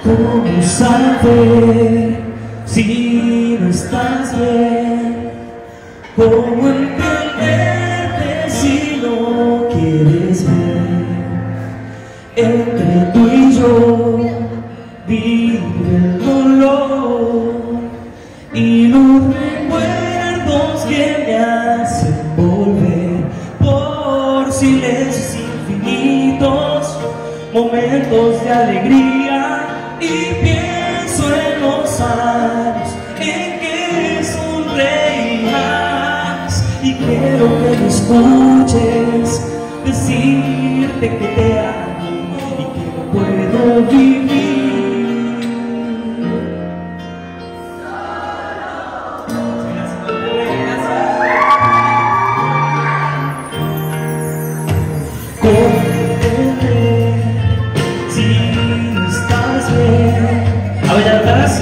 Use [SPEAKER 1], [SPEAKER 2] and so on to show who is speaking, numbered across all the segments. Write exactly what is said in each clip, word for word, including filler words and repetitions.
[SPEAKER 1] ¿Cómo saber si no estás bien? ¿Cómo entenderte si no quieres ver? Entre tú y yo vive el dolor y los recuerdos que me hacen volver por silencios infinitos, momentos de alegría. Y pienso en los años en que sonreías, y quiero que me escuches decirte que te amo y que no puedo vivir. A ver, atrás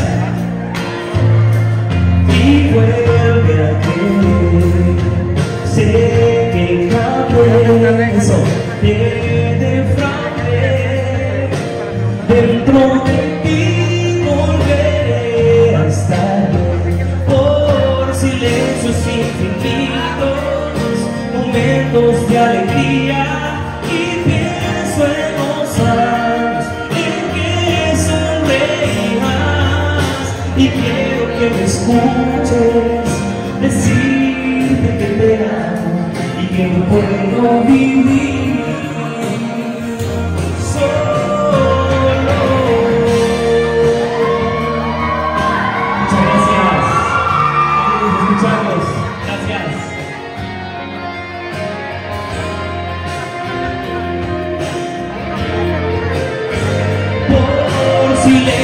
[SPEAKER 1] y vuelve a querer. Sé que cambié, eso te defraudé. Dentro de ti volveré a estar por silencios infinitos, momentos de alegría. Y pienso en los años en que sonreías, y quiero que me escuches decirte que te amo y que no puedo vivir solo. Muchas gracias. Queremos escucharlos. Gracias. Por silencio